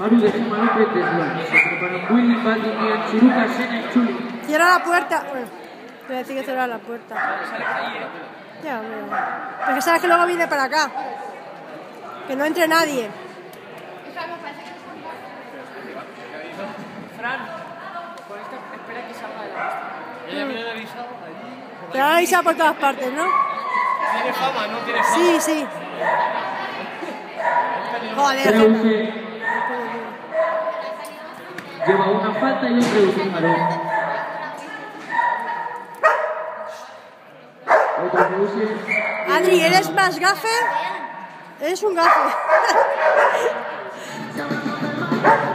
Haru déjame apretesla. Se preparan Willy, Buddy, Ian, Chiruka, Sena y Chuli. Cierra la puerta. Bueno, te voy a decir que cierra la puerta. Ya, bueno. Porque sabes que luego viene para acá. Que no entre nadie. Fran, con esta, espera que salga de la pista. Ya me lo han avisado allí. Te han avisado por todas partes, ¿no? Tiene fama, ¿no? Tiene fama. Sí, sí. Joder, Creo Jeta. que lleva una falta y otro Haru. Otro Reuser. Adri, ¿eres más gafe? Eres un gafe.